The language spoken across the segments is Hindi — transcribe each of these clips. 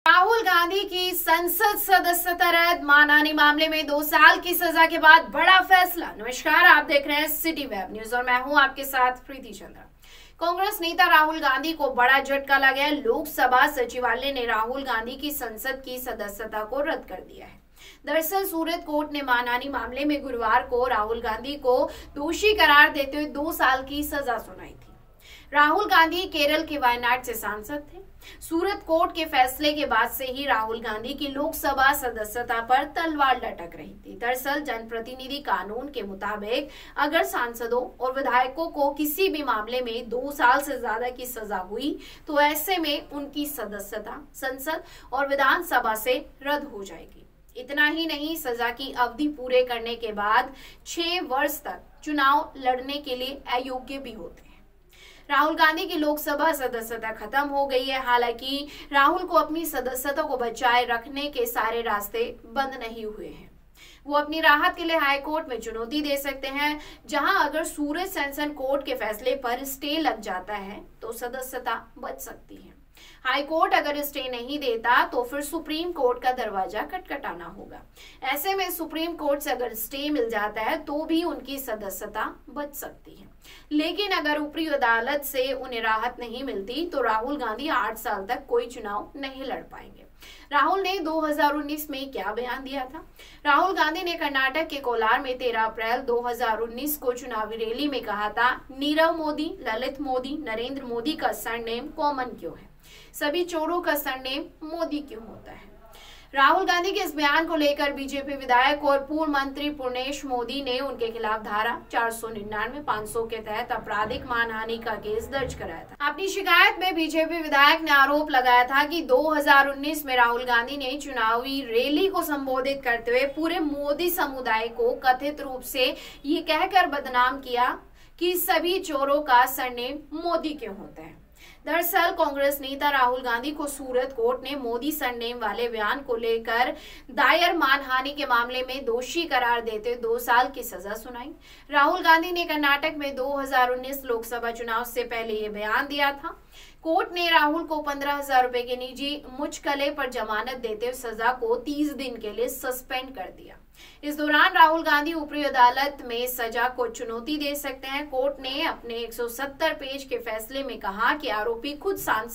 राहुल गांधी की संसद सदस्यता रद्द, मानहानि मामले में 2 साल की सजा के बाद बड़ा फैसला। नमस्कार, आप देख रहे हैं सिटी वेब न्यूज और मैं हूं आपके साथ प्रीति चंद्रा। कांग्रेस नेता राहुल गांधी को बड़ा झटका लगा है। लोकसभा सचिवालय ने राहुल गांधी की संसद की सदस्यता को रद्द कर दिया है। दरअसल सूरत कोर्ट ने मानहानि मामले में गुरुवार को राहुल गांधी को दोषी करार देते हुए 2 साल की सजा सुनाई थी। राहुल गांधी केरल के वायनाड से सांसद थे। सूरत कोर्ट के फैसले के बाद से ही राहुल गांधी की लोकसभा सदस्यता पर तलवार लटक रही थी। दरअसल जनप्रतिनिधि कानून के मुताबिक अगर सांसदों और विधायकों को किसी भी मामले में 2 साल से ज्यादा की सजा हुई तो ऐसे में उनकी सदस्यता संसद और विधानसभा से रद्द हो जाएगी। इतना ही नहीं, सजा की अवधि पूरे करने के बाद 6 वर्ष तक चुनाव लड़ने के लिए अयोग्य भी होते हैं। राहुल गांधी की लोकसभा सदस्यता खत्म हो गई है। हालांकि राहुल को अपनी सदस्यता को बचाए रखने के सारे रास्ते बंद नहीं हुए हैं। वो अपनी राहत के लिए हाई कोर्ट में चुनौती दे सकते हैं, जहां अगर सूरत सेशन कोर्ट के फैसले पर स्टे लग जाता है तो सदस्यता बच सकती है। हाई कोर्ट अगर स्टे नहीं देता तो फिर सुप्रीम कोर्ट का दरवाजा खटखटाना होगा। ऐसे में सुप्रीम कोर्ट से अगर स्टे मिल जाता है तो भी उनकी सदस्यता बच सकती है। लेकिन अगर ऊपरी अदालत से उन्हें राहत नहीं मिलती तो राहुल गांधी 8 साल तक कोई चुनाव नहीं लड़ पाएंगे। राहुल ने 2019 में क्या बयान दिया था? राहुल गांधी ने कर्नाटक के कोलार में 13 अप्रैल 2019 को चुनावी रैली में कहा था, नीरव मोदी, ललित मोदी, नरेंद्र मोदी का सरनेम कॉमन क्यों है? सभी चोरों का सरनेम मोदी क्यों होता है? राहुल गांधी के इस बयान को लेकर बीजेपी विधायक और पूर्व मंत्री पुर्णेश मोदी ने उनके खिलाफ धारा 499, 500 के तहत आपराधिक मानहानि का केस दर्ज कराया था। अपनी शिकायत में बीजेपी विधायक ने आरोप लगाया था कि 2019 में राहुल गांधी ने चुनावी रैली को संबोधित करते हुए पूरे मोदी समुदाय को कथित रूप से ये कहकर बदनाम किया कि सभी चोरों का सरनेम मोदी क्यों होता है। दरअसल कांग्रेस नेता राहुल गांधी को सूरत कोर्ट ने मोदी सरनेम वाले बयान को लेकर दायर मानहानि के मामले में दोषी करार देते 2 साल की सजा सुनाई। राहुल गांधी ने कर्नाटक में 2019 लोकसभा चुनाव से पहले ये बयान दिया था। कोर्ट ने राहुल को 15,000 रुपए के निजी मुचकले पर जमानत देते हुए सजा को 30 दिन के लिए सस्पेंड कर दिया। इस दौरान राहुल गांधी ऊपरी अदालत में सजा को चुनौती दे सकते हैं। कोर्ट ने अपने 170 पेज के फैसले में कहा कि आरोपी खुद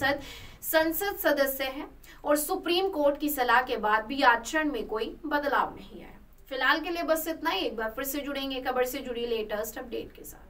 संसद सदस्य है और सुप्रीम कोर्ट की सलाह के बाद भी आचरण में कोई बदलाव नहीं आया। फिलहाल के लिए बस इतना ही। एक बार फिर से जुड़ेंगे खबर से जुड़ी लेटेस्ट अपडेट के साथ।